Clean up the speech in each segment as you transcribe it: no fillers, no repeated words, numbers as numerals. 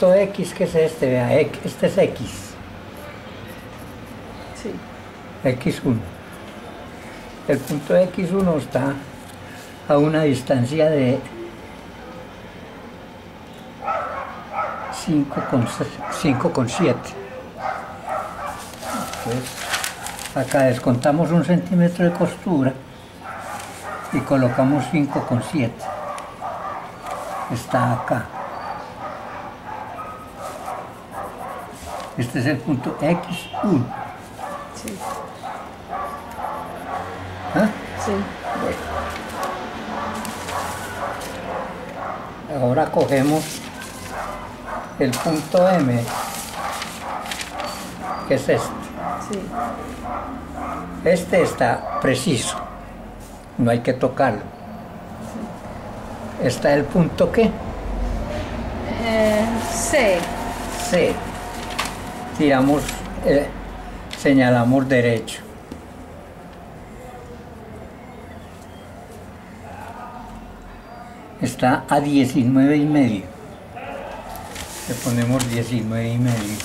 punto X, que es este, vea, este es X. Sí. X1. El punto X1 está a una distancia de 5,7. Entonces, acá descontamos 1 centímetro de costura y colocamos 5,7. Está acá. Este es el punto X1. Sí. ¿Ah? Sí. Bueno. Ahora cogemos el punto M, que es este. Sí. Este está preciso, no hay que tocarlo. Sí. Está el punto ¿qué? C. C. Tiramos, señalamos derecho. Está a 19,5. Le ponemos 19,5.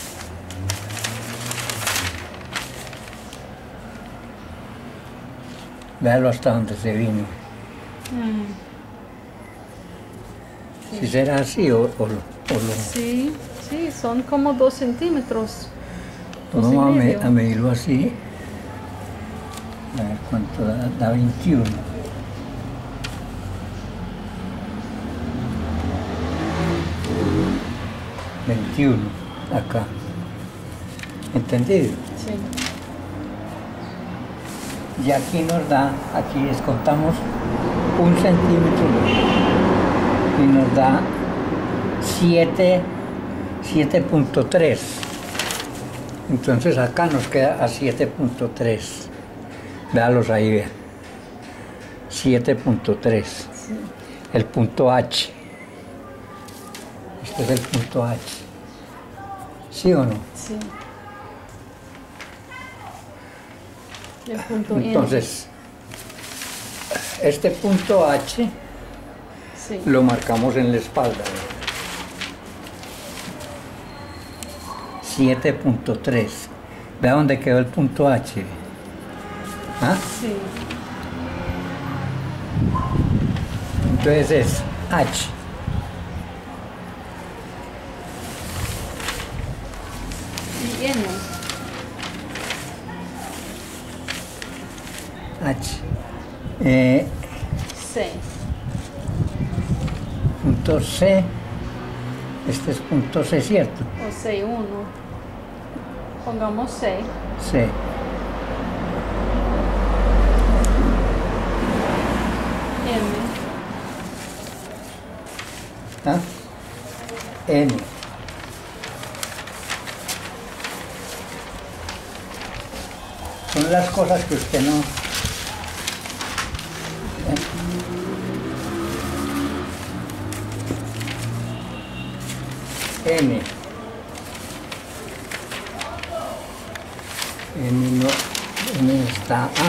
Véalo hasta donde se vino. Sí. Si será así o lo... Sí, sí, son como 2 centímetros. Vamos a 2,5. a medirlo así. A ver cuánto da 21. 21 acá. ¿Entendido? Sí. Y aquí nos da, aquí descontamos 1 centímetro y nos da 7,3. Entonces acá nos queda a 7,3. Véalos ahí, vean. 7,3. Sí. El punto H. Este es el punto H. ¿Sí o no? Sí. Y el punto N. Entonces, este punto H Sí. lo marcamos en la espalda. 7,3. Vea dónde quedó el punto H. ¿Ah? Sí. Entonces es H. Y N. H. C. Punto C. Este es punto C, ¿cierto? O C1. Pongamos C. C. M. ¿Ah? N. Son las cosas que usted no... N. N no, N está A.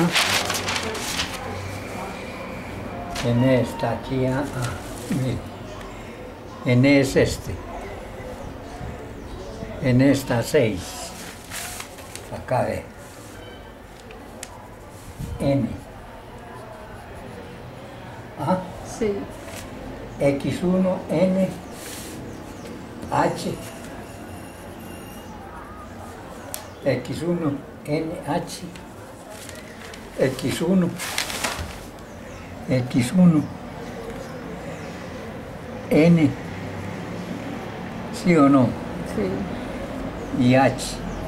N está aquí A. Mire. N es este. N está 6. Acá ve. N. A. Sí. X1, N. H, X1, NH, X1, X1, N, ¿sí o no? Sí. Y H.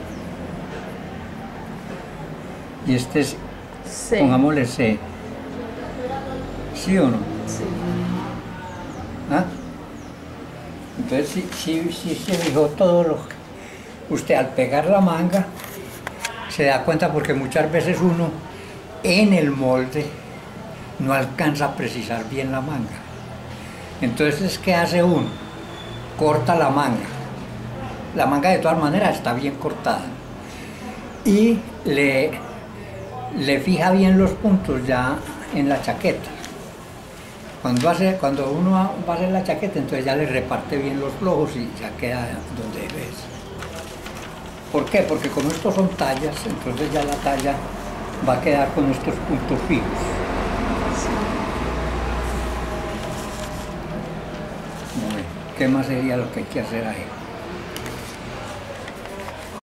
Y este es, C. pongámosle C. ¿Sí o no? Sí. ¿Ah? Entonces, si se fijó todo lo que... Usted al pegar la manga se da cuenta porque muchas veces uno en el molde no alcanza a precisar bien la manga. Entonces, ¿qué hace uno? Corta la manga. La manga de todas maneras está bien cortada. Y le fija bien los puntos ya en la chaqueta. Cuando uno va a hacer la chaqueta, entonces ya le reparte bien los flojos y ya queda donde ves. ¿Por qué? Porque como estos son tallas, entonces ya la talla va a quedar con estos puntos fijos. Muy bien. ¿Qué más sería lo que hay que hacer ahí?